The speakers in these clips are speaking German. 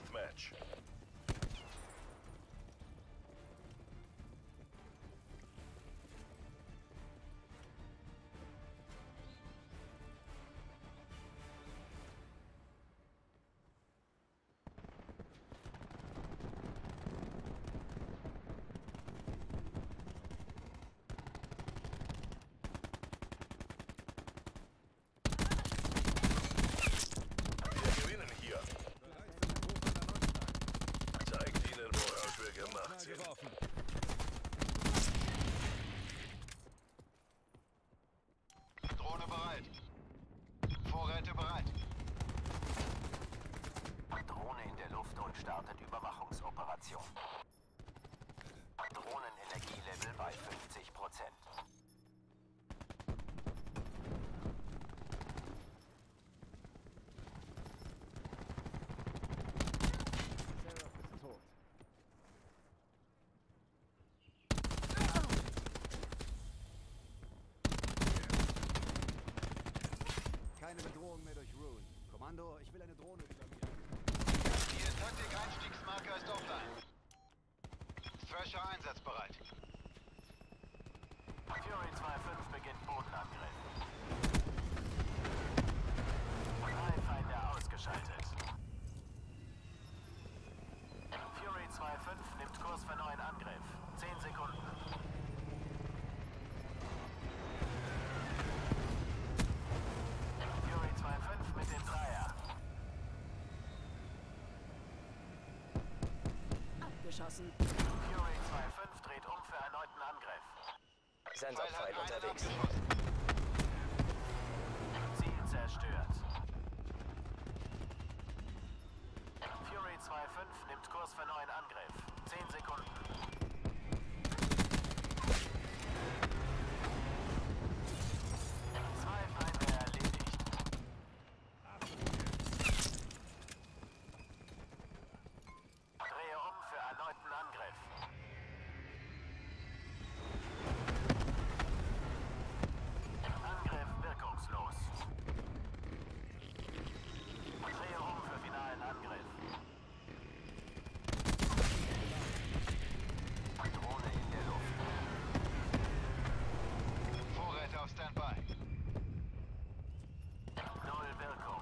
Deathmatch. Geworfen. Drohne bereit. Vorräte bereit. Drohne in der Luft und startet Überwachungsoperation. Drohnenenergielevel bei 50%. Keine Bedrohung mehr durch Rune. Kommando, ich will eine Drohne über mir. Die Taktik-Einstiegsmarker ist offline. Thrasher einsatzbereit. Fury 2-5 beginnt Bodenangriff. 3 Feinde ausgeschaltet. Fury 2-5 nimmt Kurs für neuen Angriff. 10 Sekunden. Fury 2-5 mit dem Dreier. Abgeschossen. Fury 2-5 dreht um für erneuten Angriff. Sensorpfeil unterwegs. Ziel zerstört. Fury 2-5 nimmt Kurs für neuen Angriff. 10 Sekunden. Zwei Feinde erledigt. Drehe um für erneuten Angriff. Angriff wirkungslos. Drehe um für finalen Angriff. Drohne in der Luft. Vorräte auf Standby. Null Wirkung.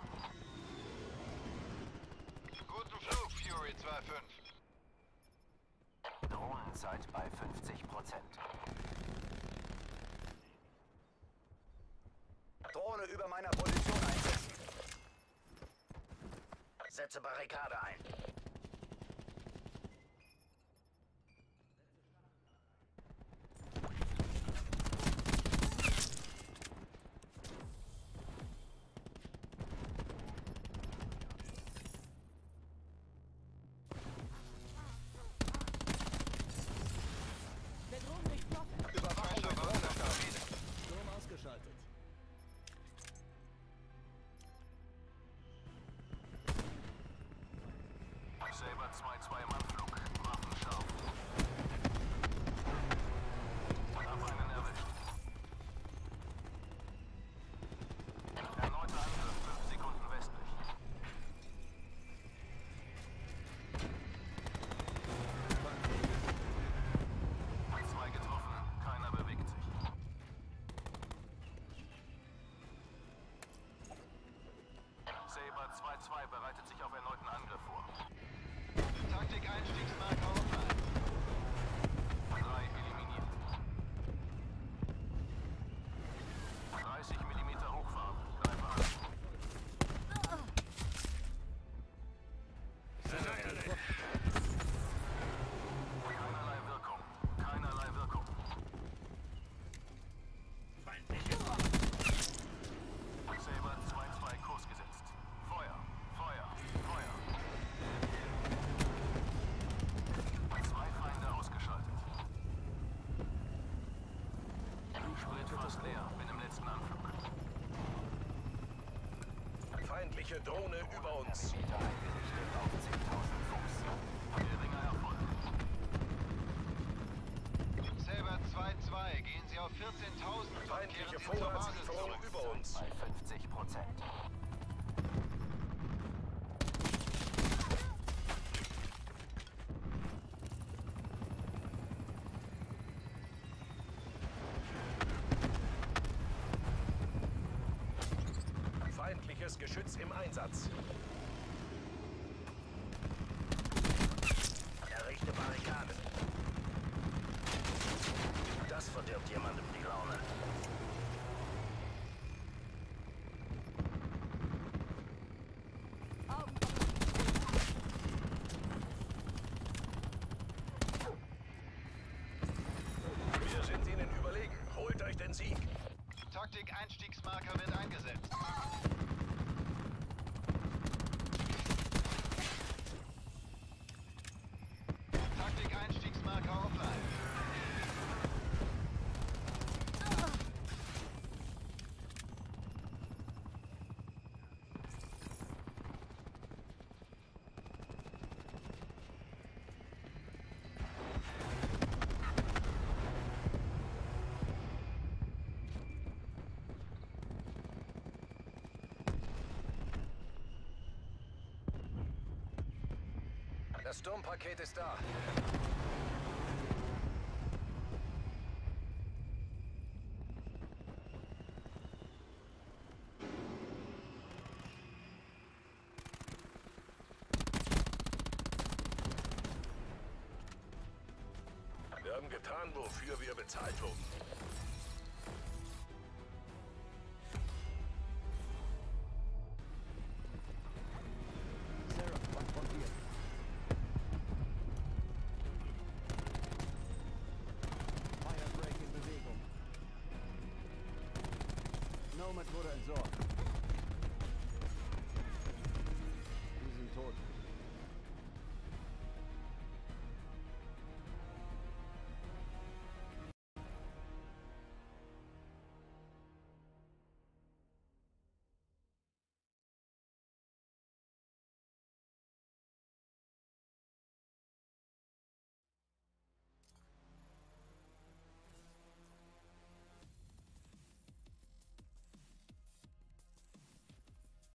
Guten Flug, Fury 2-5. Drohnenzeit bei 50%. Drohne über meiner Position einsetzen. Setze Barrikade ein. Der Drohnen durchbrochen. Überwachung mit Drohne starten. Sturm ausgeschaltet. Saber 2-2 im Anflug. Waffen scharf. Hab einen erwischt. Erneuter Angriff, 5 Sekunden westlich. Zwei getroffen, keiner bewegt sich. Saber 2-2 bereitet sich auf erneuten Angriff vor. Taktik-Einstiegsmarker offline. 3 eliminiert. 30 mm Hochfarbe. Greife an. Keinerlei Wirkung. Keinerlei Wirkung. Saber 2-2 Kurs gesetzt. Feuer, Feuer, Feuer. 2 Feinde ausgeschaltet. Sprit fast leer. Bin im letzten Anflug. Feindliche Drohne über uns. Meter eingerichtet auf 10.000 Fuß. Geringer Erfolg. Saber 2-2, gehen Sie auf 14.000 und kehren Feindliche Sie zur Basis Vorratslieferung zurück. über uns. Bei 50%. Geschütz im Einsatz. Errichte Barrikaden. Das verdirbt jemandem die Laune. Augen. Wir sind ihnen überlegen. Holt euch den Sieg. Taktik-Einstiegsmarker wird eingesetzt. Taktik-Einstiegsmarker offline. Das Sturmpaket ist da. Wir haben getan, wofür wir bezahlt wurden. Sarah, was von dir? Firebreak in Bewegung. Nomad wurde entsorgt.